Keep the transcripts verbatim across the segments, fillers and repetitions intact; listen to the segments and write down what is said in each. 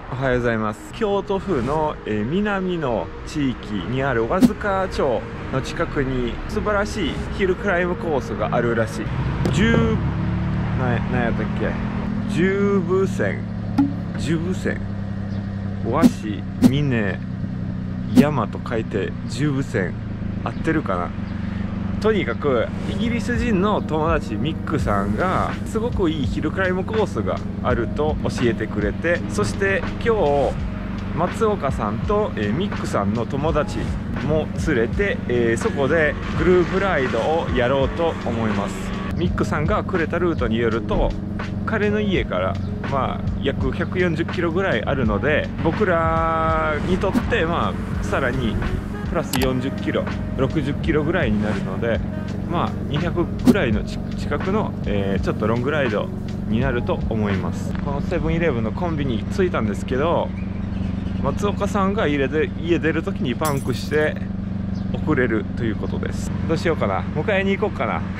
おはようございます。京都府の、えー、南の地域にある和塚町の近くに素晴らしいヒルクライムコースがあるらしい。十ななんやったっけ十武線十武線和紙峰山と書いて十武線合ってるかな。とにかくイギリス人の友達ミックさんがすごくいいヒルクライムコースがあると教えてくれて、そして今日松岡さんと、えー、ミックさんの友達も連れて、えー、そこでグループライドをやろうと思います。ミックさんがくれたルートによると彼の家からまあ約ひゃくよんじゅっキロぐらいあるので、僕らにとってまあさらにプラスよんじゅっキロろくじゅっキロぐらいになるので、まあにひゃくぐらいの近くの、えー、ちょっとロングライドになると思います。このセブンイレブンのコンビニ着いたんですけど、松岡さんが家で家出るときにバンクして遅れるということです。どうしようかな、迎えに行こうかな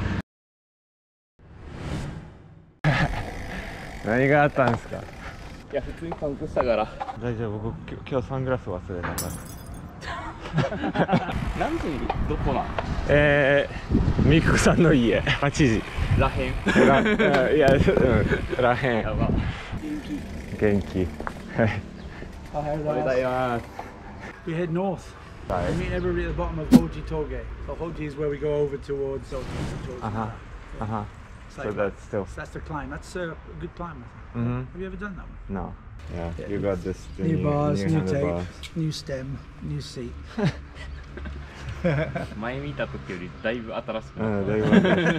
何があったんですか？ いや普通にパンクしたから。 大丈夫、僕今日サングラス忘れなかった。 何時にどこなん？ えー、ミクさんの家はちじらへんらいや、うん、らへん。 やば。 元気。はい。 おはようございます。 We head north. Right. We meet everybody at the bottom of Hoji Tollgate. So Hoji is where we go over towards Hoji. Uh huh. Uh huh. So that's still. That's the climb. That's a good climb, I think. Mm-hmm. Have you ever done that one? No. Yeah. yeah. You got this. The new, new bars, new, new tape, bars. new stem, new seat. 前見た時よりだいぶ新しくなった。うん、だいぶ。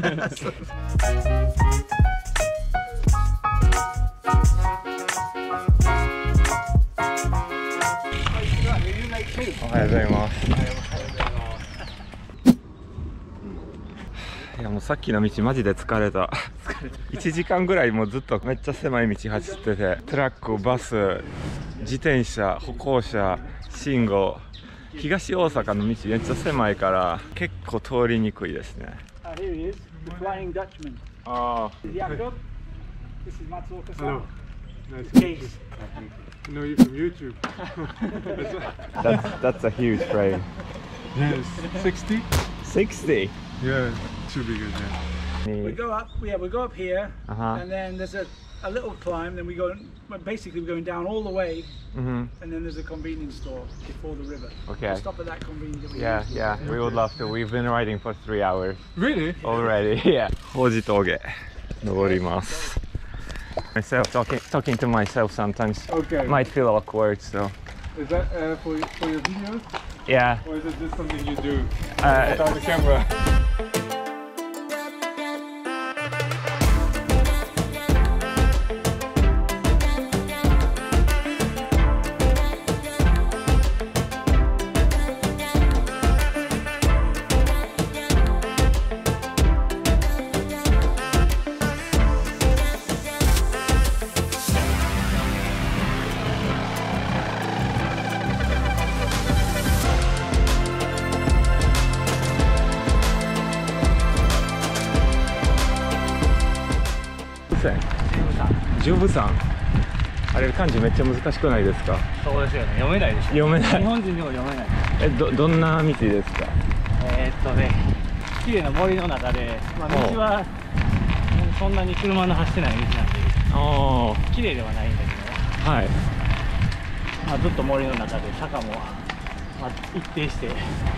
おはようございます。いやもうさっきの道マジで疲れた。いちじかんぐらいもうずっとめっちゃ狭い道走ってて、トラック、バス、自転車、歩行者、信号、東大阪の道めっちゃ狭いから結構通りにくいですね。 Ah, here he is, the Flying Dutchman. ああ。 Jakob, this is Matsuoka-san. Nice to meet you. I know you from YouTube. That's that's a huge frame. Yes, sixty. sixty. Yeah, should be good. Yeah. We go up, yeah, we go up here, Uh-huh. and then there's a, a little climb, then we go, well, basically we're going down all the way, Mm-hmm. and then there's a convenience store before the river. Okay. We'll stop at that convenience store. Yeah, yeah, we would love to. We've been riding for three hours Really? already. Yeah. 宝寺峠登ります。Myself talking talking to myself sometimes Okay. might feel awkward, so Is that uh, for for your videos, yeah. or is it just something you do Uh, without the camera? 十武山、あれ漢字めっちゃ難しくないですか？ そうですよね、読めないです。 読めない。 日本人にも読めない。 え、どどんな道ですか？ えー、っとね、綺麗な森の中で、まあ、道はそんなに車の走ってない道なんで、 ああ、 綺麗ではないんだけど、 はい。 まあ、ずっと森の中で坂も、まあ、一定して、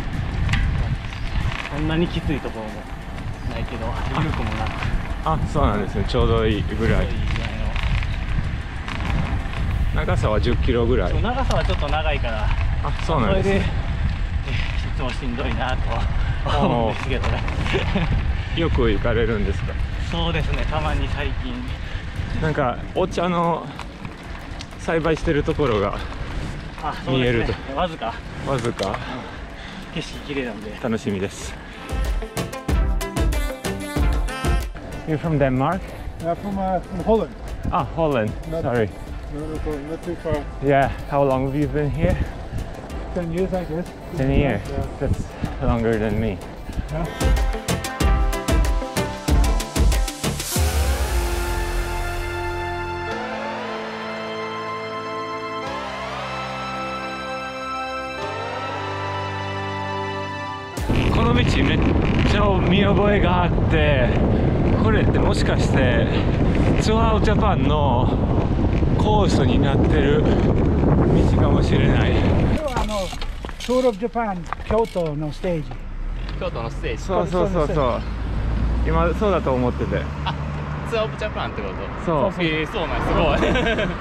そんなにきついところもないけど、緩くもなく、 あ、そうなんですね。ちょうどいいぐらい。 いいぐらいの。 長さはじゅっキロぐらい。 長さはちょっと長いから、 あ、そうなんですね。 それでいつもしんどいなとは思うんですけどね。 よく行かれるんですか？ そうですね、たまに最近。 なんかお茶の栽培してるところがあ、そうですね、 見えると、 わずかわずか景色綺麗なんで。 楽しみです。You're from Denmark? Yeah, from uh, from Holland. Ah, Holland. Not- Sorry. No, no problem. Not too far. Yeah. How long have you been here? Ten years, I guess. Ten years. Yeah. That's longer than me. Yeah. おこの道めっちゃ見覚えがあって、これってもしかしてツアージャパンのコースになってる道かもしれない。 あのトゥール・オブ・ジャパン京都のステージ。 京都のステージ。 そうそうそうそう、今そうだと思ってて。 あ、ツアーオブジャパンってこと。 そうそうえー、そうなんすごい。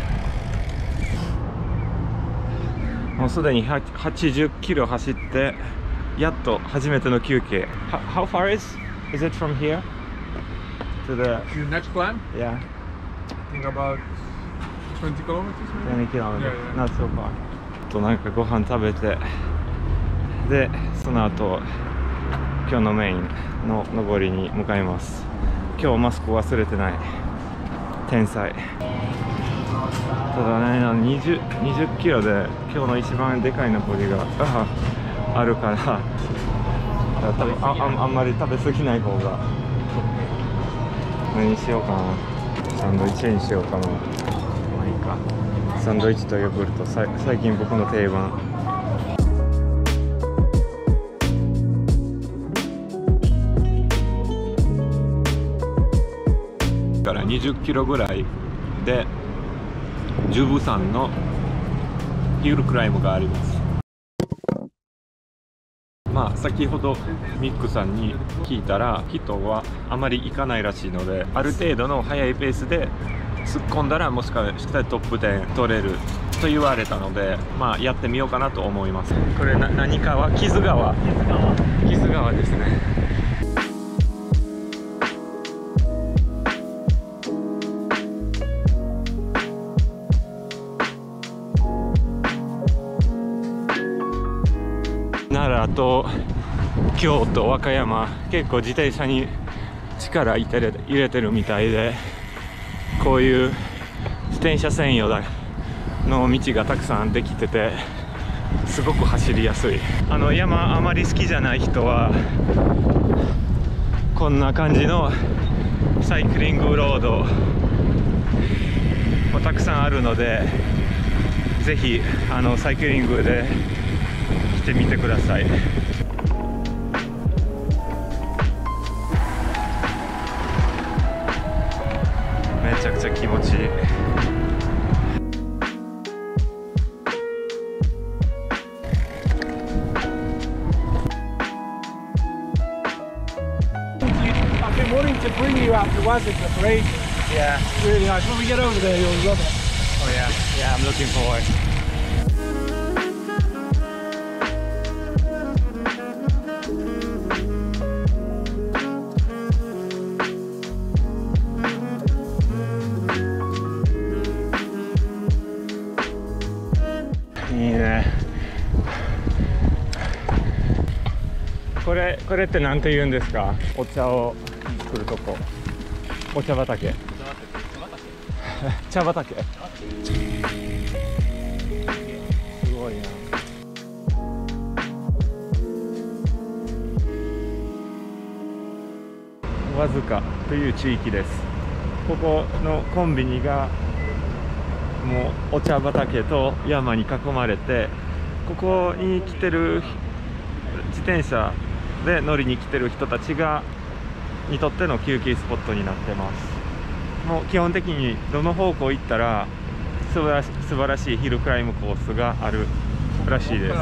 もうすでにはちじゅっキロ走って、やっと初めての休憩。How far is is it from here to the Your next climb? yeah I think about twenty kilometers maybe? twenty kilometers? Yeah, yeah. Not so far. となんかご飯食べて、でその後今日のメインの登りに向かいます。今日マスク忘れてない。天才。ただね、にじゅうキロで今日の一番でかい登りがあるから、多分 あ, あ, あんまり食べ過ぎない方が。何にしようかな。サンドイッチにしようかな。まあいいか。サンドイッチとヨーグルト、さ最近僕の定番。からにじゅっキロぐらいでジュブ山のヒルクライムがあります。まあ先ほどミックさんに聞いたら、人はあまり行かないらしいので、ある程度の速いペースで突っ込んだらもしかしたらトップじゅう取れると言われたので、まあやってみようかなと思います。これな何川？木津川。木津川ですね。奈良と京都、和歌山、結構自転車に力入れて入れてるみたいで、こういう自転車専用の道がたくさんできてて、すごく走りやすい。あの山あまり好きじゃない人はこんな感じのサイクリングロードもたくさんあるので、ぜひあのサイクリングで来てみてください。めちゃくちゃ気持ちいい。 I've been wanting to bring you out to Wazica for ages. Yeah. It's really nice. When we get over there, you'll love it. Oh yeah. Yeah, I'm looking forward. Yeah. これこれって何て言うんですか？お茶を作るとこ。お茶畑。茶畑。すごいな。わずかという地域です。ここのコンビニがもうお茶畑と山に囲まれて、ここに来てる自転車で乗りに来てる人たちがにとっての休憩スポットになってます。もう基本的にどの方向行ったら素晴らし素晴らしいヒルクライムコースがあるらしいです。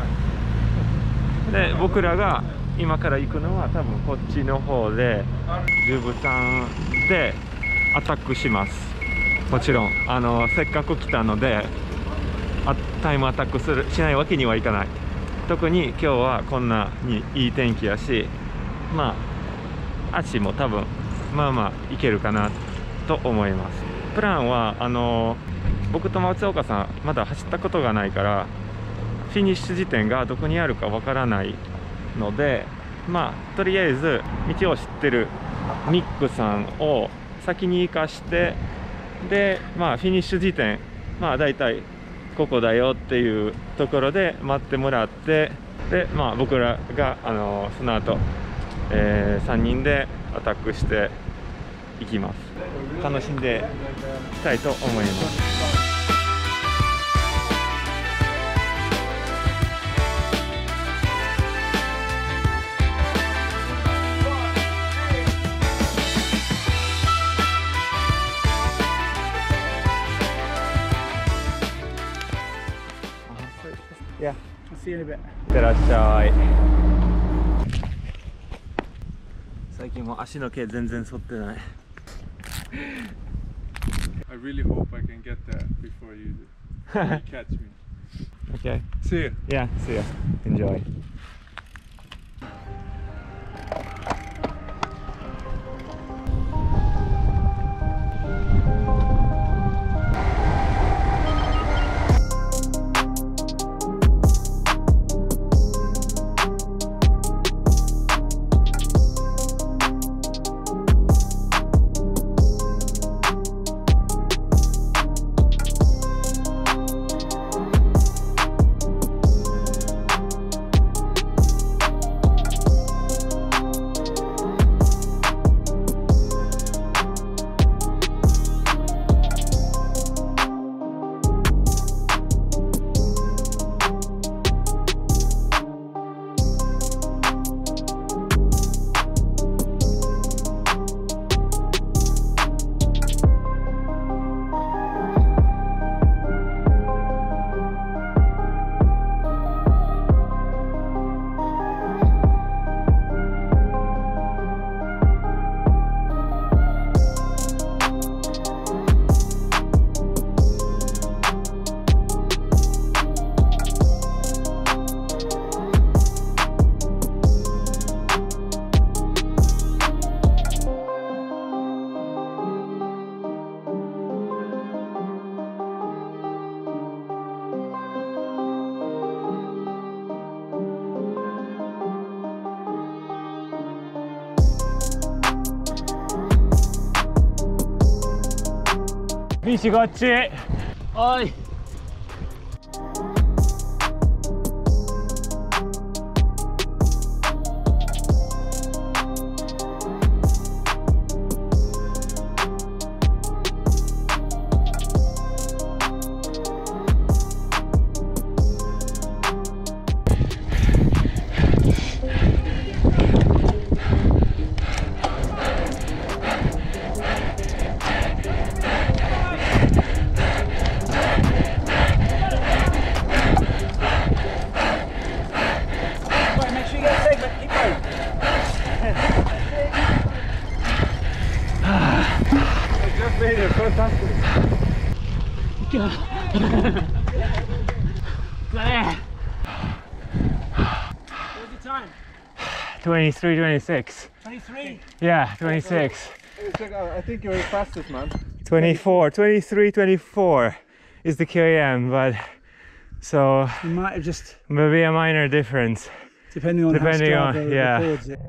で、僕らが今から行くのは多分こっちの方でジュブ山でアタックします。もちろんあのせっかく来たのであタイムアタックするしないわけにはいかない。特に今日はこんなにいい天気やし、まあ足も多分まあまあいけるかなと思います。プランはあの僕と松岡さんまだ走ったことがないから、フィニッシュ地点がどこにあるかわからないので、まあとりあえず道を知ってるミックさんを先に行かして、でまあフィニッシュ時点、まあだいたいここだよっていうところで待ってもらって、でまあ僕らがあのその後、えー、さんにんでアタックしていきます。楽しんでいきたいと思います。 Yeah. I'll see you in a bit. いってらっしゃい。最近も足の毛全然剃ってない。 I really hope I can get there before you, before you catch me. Okay. See you. Yeah, see ya. Enjoy. Bici こっち。 おい。 twenty-three, twenty-six. twenty-three. Yeah, twenty-six. I think you're the fastest, man. twenty-four, twenty-three, twenty-four is the K M, but so You might have just, maybe a minor difference. depending on Depending how on- Strava yeah. records it.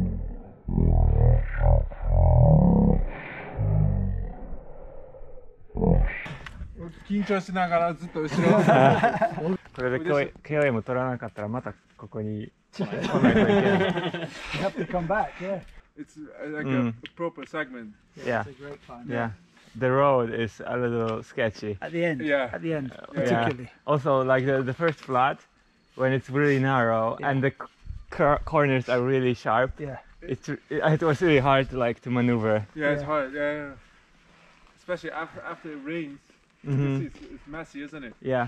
緊張しながらずっと後ろ。 これで K M 取らなかったらまたここに来ないといけない。 You have to come back, yeah. It's uh, like Mm. a proper segment. Yeah, It's a great climb. yeah. The road is a little sketchy. At the end, Yeah. at the end, Yeah. particularly. Also, like the, the first flat, when it's really narrow Yeah. and the c- corners are really sharp, Yeah. it's it, it was really hard to like to maneuver. Yeah, it's Yeah. hard. Yeah, yeah. Especially after after it rains. You Mhm. can see it's, it's messy, isn't it? Yeah.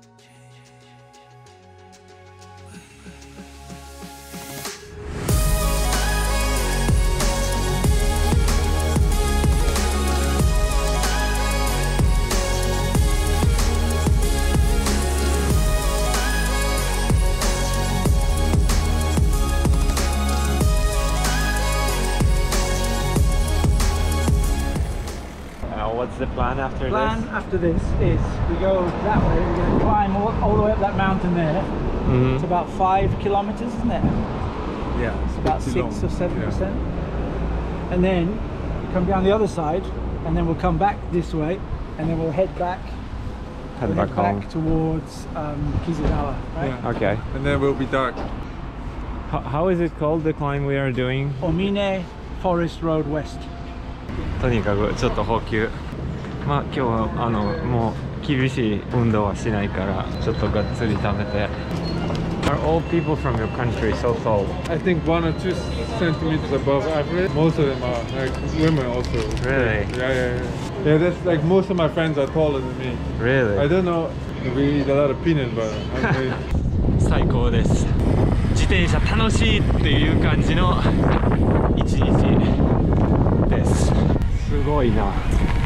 Uh, what's the plan after Plan this? after this is we go that way. We're going to climb all, all the way up that mountain there. Mhm. It's about five kilometers, isn't it? Yeah. It's about too six long. or seven Yeah. percent. And then we come down the other side, and then we'll come back this way, and then we'll head back. Head we'll back head home. back towards um, Kizugawa, right? Yeah. Okay. And then it will be dark. How, how is it called, the climb we are doing? Omine Forest Road West. とにかくちょっと補給。まあ今日はあのもう厳しい運動はしないからちょっとがっつり食べて。Are all people from your country so tall? I think one or two centimeters above average. Most of them are like women also. Really? Yeah, yeah, yeah. Yeah, that's like most of my friends are taller than me. I Really? don't know. We eat a lot of peanut butter. Okay. 最高です。自転車楽しいっていう感じの一日です。すごいな。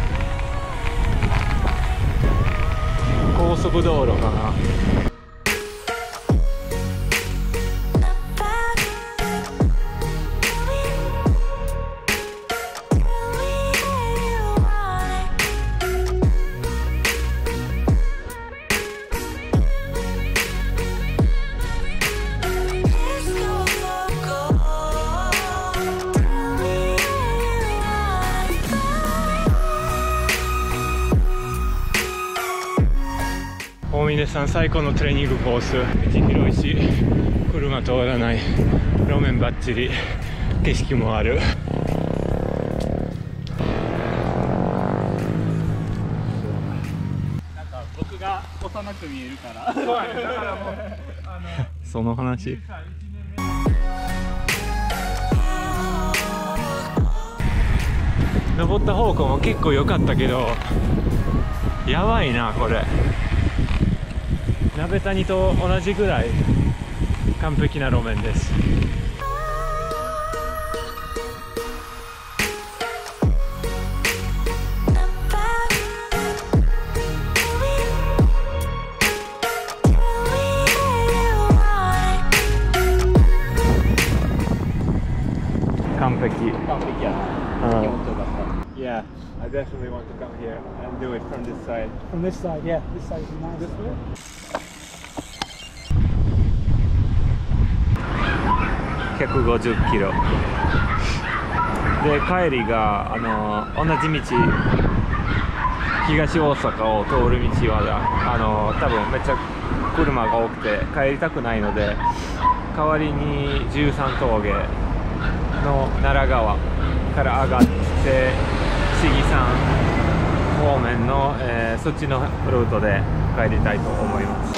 高速道路かな。大峰山最高のトレーニングコース。道広いし車通らない、路面バッチリ、景色もある。 なんか僕が幼く見えるからそうやね。だからもうあのその話。登った方向も結構良かったけど、やばいなこれ。鍋谷と同じぐらい完璧な路面です。完璧。 完璧やな。気持ちよかった。 Yeah, I definitely want to come here and do it from this side. From this side, yeah. This side is nice. This way? ひゃくごじゅっキロで、帰りがあの同じ道、東大阪を通る道はあの多分めっちゃ車が多くて帰りたくないので、代わりにじゅうさん峠の奈良川から上がって市議山方面の、えー、そっちのルートで帰りたいと思います。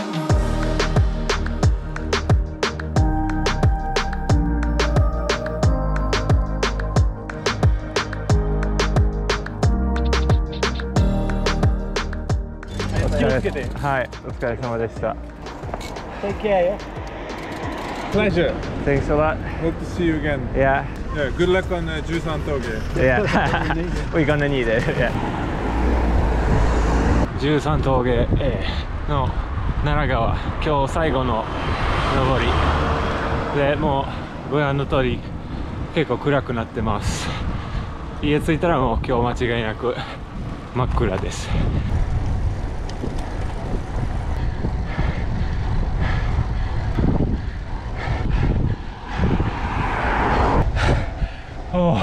気をつけて。 はい、お疲れ様でした。 Take care, yeah? Pleasure. Thanks a lot. Hope to see you again. Yeah, Yeah. Good luck on uh, じゅうさん峠. yeah. We're gonna need it. Yeah. じゅうさん峠の奈良川、今日最後の登りで、もうご覧の通り結構暗くなってます。家着いたらもう今日間違いなく真っ暗です。お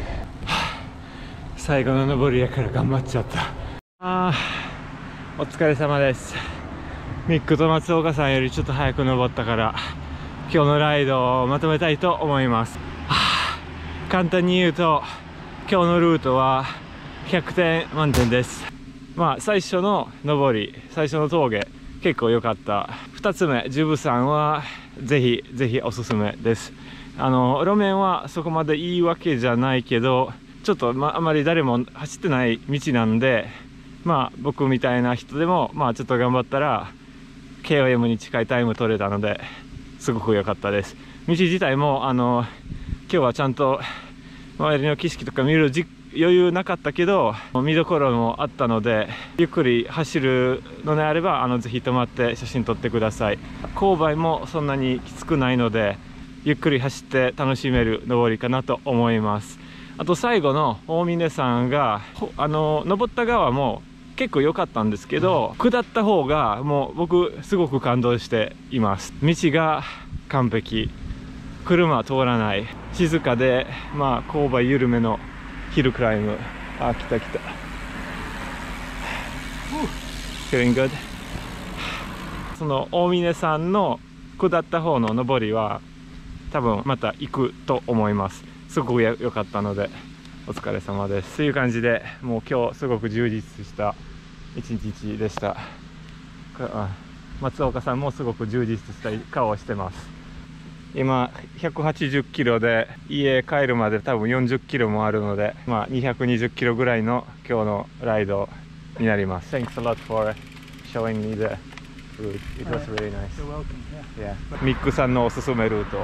最後の登りやから頑張っちゃった。あー、お疲れ様です。ミックと松岡さんよりちょっと早く登ったから今日のライドをまとめたいと思います。はあ、簡単に言うと今日のルートはひゃくてん満点です。まあ最初の登り、最初の峠結構良かった。ふたつめジュブ山はぜひぜひおすすめです。あの路面はそこまでいいわけじゃないけど、ちょっと、まあ、あまり誰も走ってない道なんで、まあ僕みたいな人でもまあちょっと頑張ったら ケーオーエム に近いタイム取れたのですごく良かったです。道自体もあの今日はちゃんと周りの景色とか見るじ余裕なかったけど見どころもあったので、ゆっくり走るのであればあのぜひ止まって写真撮ってください。勾配もそんなにきつくないのでゆっくり走って楽しめる登りかなと思います。あと最後の大峰山があの登った側も結構良かったんですけど、下った方がもう僕すごく感動しています。道が完璧、車通らない、静かでまあ勾配緩めのヒルクライム。あ、来た来た。Feeling good。その大峰山の下った方の登りは多分また行くと思います。すごく良かったのでお疲れ様です。という感じでもう今日すごく充実した一日でした。松岡さんもすごく充実した顔をしてます。 今ひゃくはちじゅっキロで家帰るまで多分よんじゅっキロもあるので、まあ、にひゃくにじゅっキロぐらいの今日のライドになります。 Thanks a lot for showing me the route. It was really nice. You're welcome. Yeah. Yeah. ミックさんのおすすめルート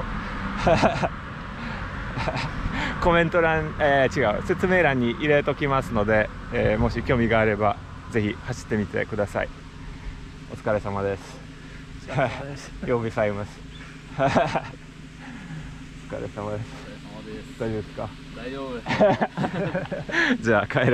コメント欄、えー、違う説明欄に入れときますので、えー、もし興味があればぜひ走ってみてください。お疲れ様です。You'll be famous. お疲れ様です。大丈夫ですか？ 大丈夫。 じゃあ帰る。